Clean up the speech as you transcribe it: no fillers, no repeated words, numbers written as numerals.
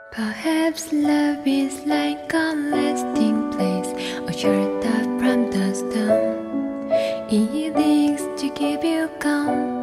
Perhaps love is like a lasting place, or shelter from the storm. It is to keep you calm.